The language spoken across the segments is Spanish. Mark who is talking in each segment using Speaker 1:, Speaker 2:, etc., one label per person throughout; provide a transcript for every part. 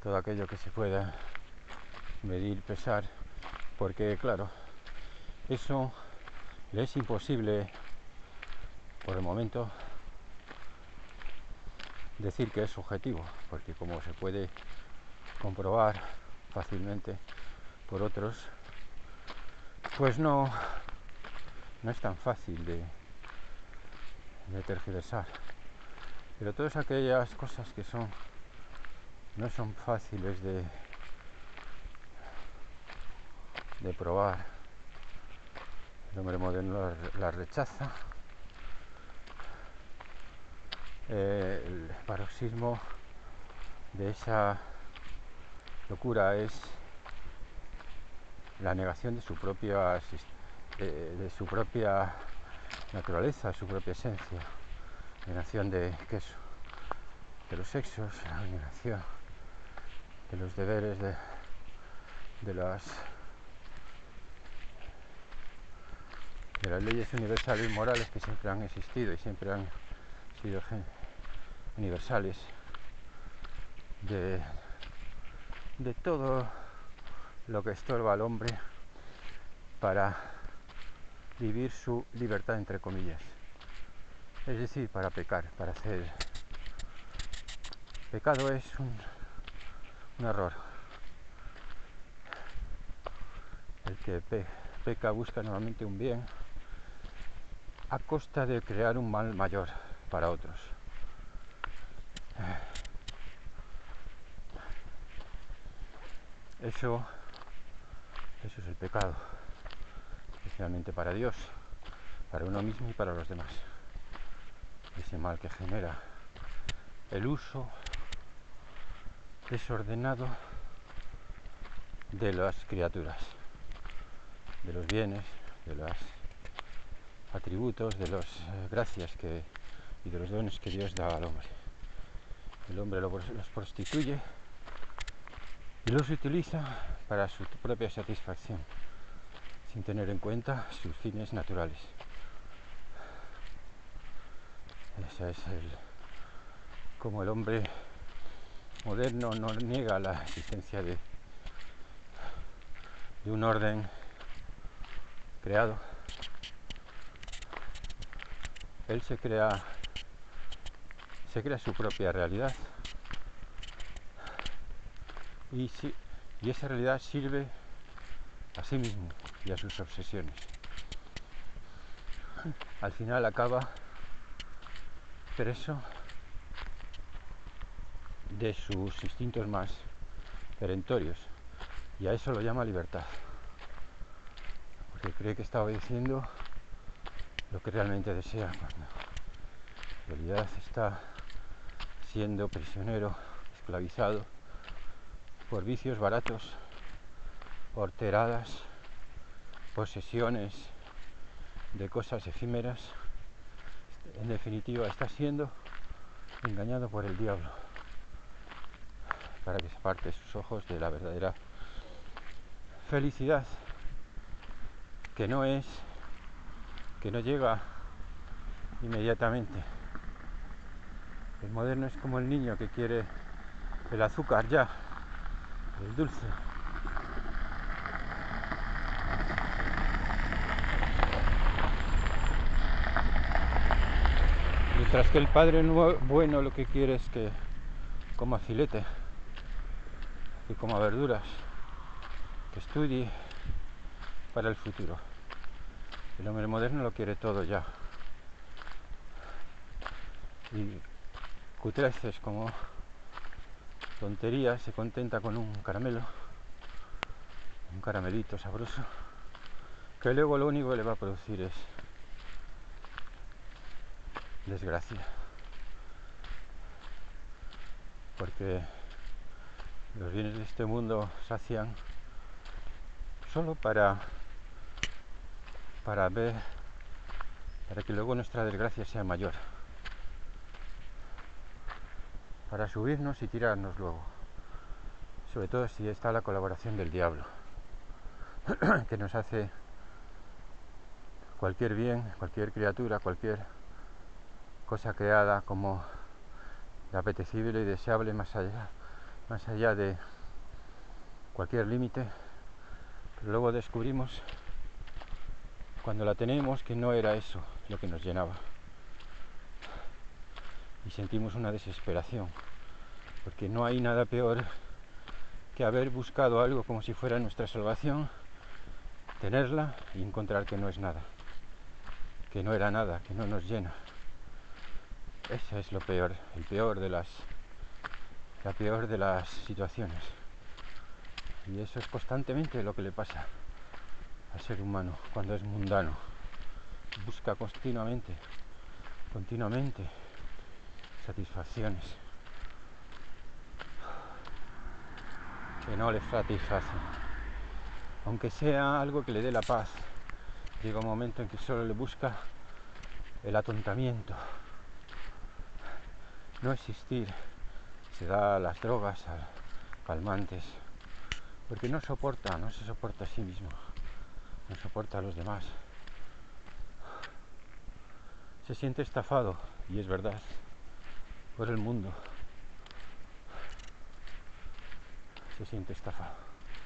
Speaker 1: todo aquello que se pueda medir, pesar, porque claro, eso le es imposible por el momento decir que es subjetivo, porque como se puede comprobar fácilmente por otros, pues no es tan fácil de tergiversar. Pero todas aquellas cosas que no son fáciles de probar, el hombre moderno la rechaza. El paroxismo de esa locura es la negación de su propia naturaleza, su propia esencia, negación de queso, de los sexos, la negación de los deberes, de las leyes universales morales que siempre han existido y siempre han sido universales, de todo lo que estorba al hombre para vivir su libertad, entre comillas, es decir, para pecar, para hacer. Pecado es un error. El que peca busca normalmente un bien a costa de crear un mal mayor para otros. Eso es el pecado, especialmente para Dios, para uno mismo y para los demás. Ese mal que genera el uso desordenado de las criaturas, de los bienes, de los atributos, de las gracias y de los dones que Dios da al hombre. El hombre los prostituye y los utiliza para su propia satisfacción, sin tener en cuenta sus fines naturales. Ese es como el hombre moderno no niega la existencia de un orden creado. Él se crea su propia realidad y esa realidad sirve a sí mismo y a sus obsesiones. Al final acaba preso de sus instintos más perentorios, y a eso lo llama libertad, porque cree que está obedeciendo lo que realmente desea, cuando en realidad está siendo prisionero, esclavizado por vicios baratos, por teradas, posesiones de cosas efímeras. En definitiva, está siendo engañado por el diablo para que se aparte sus ojos de la verdadera felicidad, que no llega inmediatamente. El moderno es como el niño que quiere el azúcar ya, el dulce. Mientras que el padre bueno lo que quiere es que coma filete, que coma verduras, que estudie para el futuro. El hombre moderno lo quiere todo ya. Y cutreces como tonterías, se contenta con un caramelo, un caramelito sabroso, que luego lo único que le va a producir es desgracia. Porque los bienes de este mundo sacian solo para que luego nuestra desgracia sea mayor, para subirnos y tirarnos luego, sobre todo si está la colaboración del diablo, que nos hace cualquier bien, cualquier criatura, cualquier cosa creada como apetecible y deseable más allá más allá de cualquier límite, pero luego descubrimos, cuando la tenemos, que no era eso lo que nos llenaba. Y sentimos una desesperación, porque no hay nada peor que haber buscado algo como si fuera nuestra salvación, tenerla y encontrar que no es nada, que no era nada, que no nos llena. Ese es lo peor, la peor de las situaciones. Y eso es constantemente lo que le pasa al ser humano cuando es mundano. Busca continuamente satisfacciones que no le satisfacen. Aunque sea algo que le dé la paz, llega un momento en que solo le busca el atontamiento, no existir. Se da a las drogas, a calmantes, porque no se soporta a sí mismo, no soporta a los demás. Se siente estafado, y es verdad, por el mundo. Se siente estafado.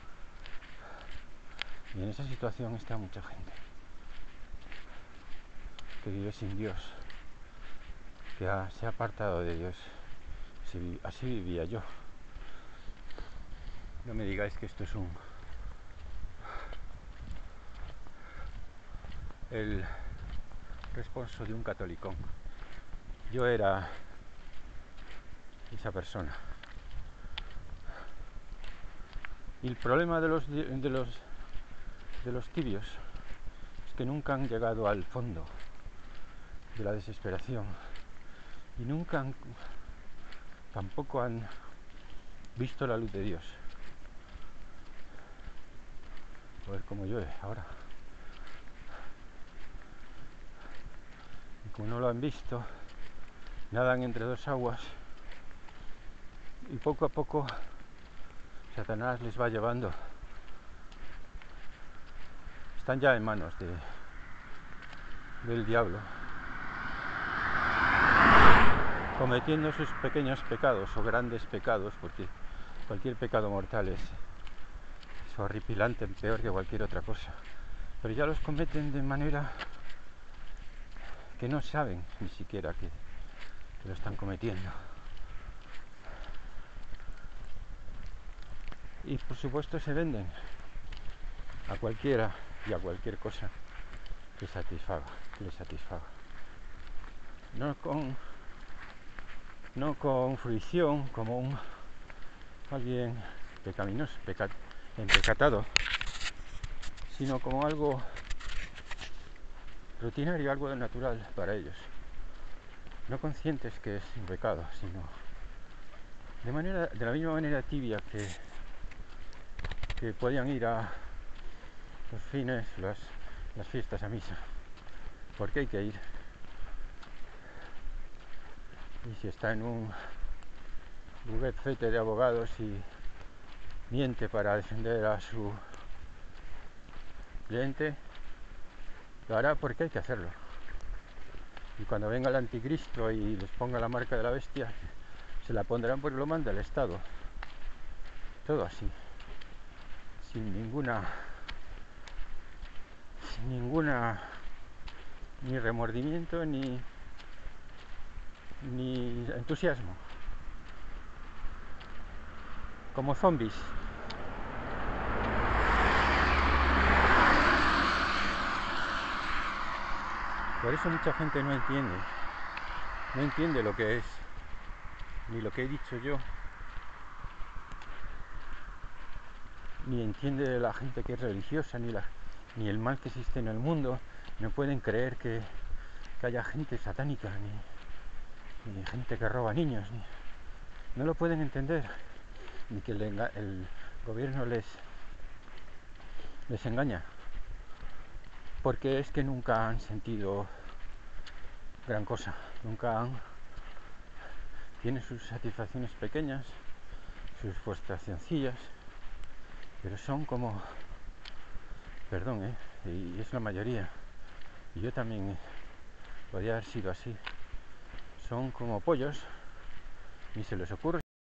Speaker 1: Y en esa situación está mucha gente que vive sin Dios, que se ha apartado de Dios. Así vivía yo. No me digáis que esto es el responso de un catolicón. Yo era esa persona. Y el problema de los tibios es que nunca han llegado al fondo de la desesperación y tampoco han visto la luz de Dios. Pues como yo ahora. Y como no lo han visto, nadan entre dos aguas y poco a poco Satanás les va llevando. Están ya en manos del diablo, cometiendo sus pequeños pecados o grandes pecados, porque cualquier pecado mortal es horripilante, peor que cualquier otra cosa, pero ya los cometen de manera que no saben ni siquiera que lo están cometiendo. Y por supuesto se venden a cualquiera y a cualquier cosa que les satisfaga. No con fruición como alguien pecaminoso, empecatado, sino como algo rutinario, algo natural para ellos. No conscientes que es un pecado, sino de la misma manera tibia que podían ir a los fines, las fiestas a misa, porque hay que ir. Y si está en un bufete de abogados y miente para defender a su cliente, lo hará porque hay que hacerlo. Y cuando venga el anticristo y les ponga la marca de la bestia, se la pondrán porque lo manda el Estado. Todo así, sin ninguna ni remordimiento ni entusiasmo, como zombies. Por eso mucha gente no entiende lo que es, ni lo que he dicho yo, ni entiende la gente que es religiosa, ni el mal que existe en el mundo. No pueden creer que haya gente satánica, ni gente que roba niños, no lo pueden entender, ni que el gobierno les engaña, porque es que nunca han sentido gran cosa, tienen sus satisfacciones pequeñas, sus frustracioncillas, pero son como, perdón, y es la mayoría, y yo también podría haber sido así, son como pollos, ni se les ocurre